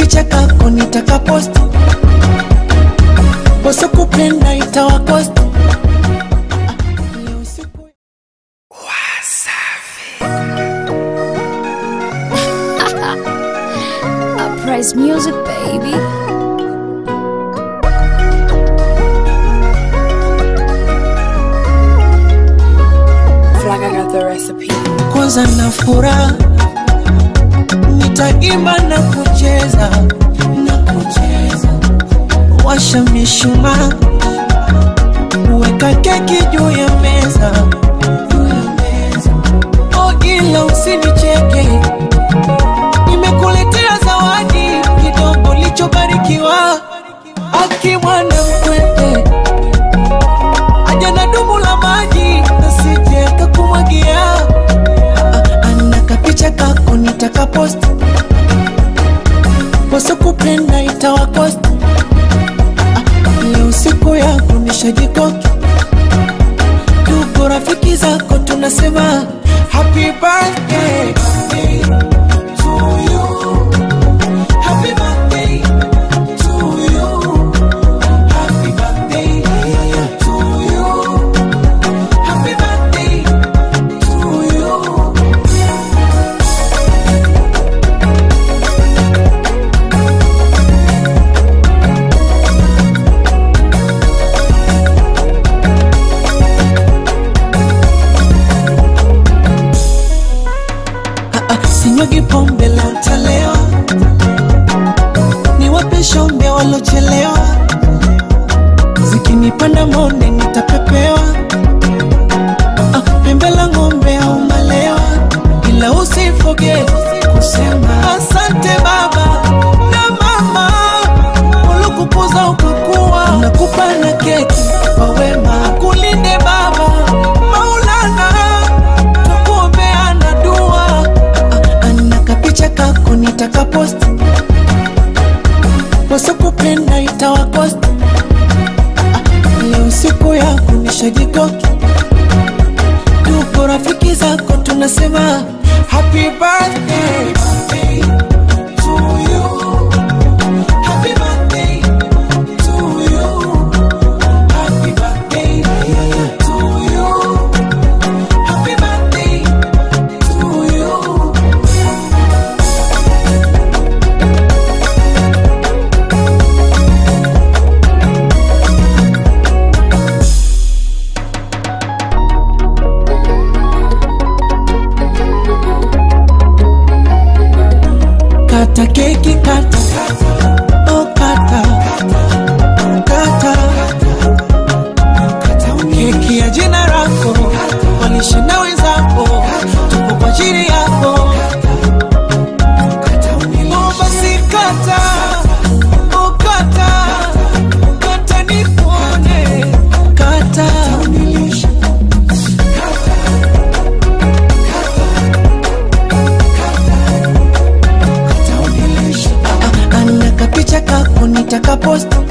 kapicha kako nitaka post. Boso kupenda itawakost. Uprise music, baby. Flag, I got the recipe. Kwanza na furaha, nitaimba na kucheza, washa mishumaa, weka keki juu ya meza. Oh, ila usinicheke, nimekuletea zawadi kidogo lichobarikiwa. Aki mwana mkwete, aja na dumu la maji, nasije kakumwagia. Ana kapicha kako nitaka post. Boso kupenda itawakost. Leo siku yako nishajikoki. Tuko rafiki zako tunasema happy birthday to you. Happy birthday to you. Happy birthday to you. Happy birthday to you. Sinyagi pombe la utalewa, niwape shombe walochelewa. Zikinipanda monde nitapepewa, pembe la ngombe au malewa. Ila usiforget kusema asante baba na mama, walokukuza ukakuwa. Nakupa na keki kwa wema, kulinde baba Maulana, tukuombea na dua. Ana kapicha kako nitaka post. Boso kupenda itawakost. Leo siku yako nishajikoki. Tuko rafiki zako tunasema happy birthday to you. Happy birthday to you. Happy birthday to you. Happy birthday to you. Kata keki kata, oh kata, kata, keki ya jina lako, walishe na wenzako, tupo kwa ajili yako. Oh basi kata, oh kata, kata nikuone, kata. Ana kapicha kako nitaka post.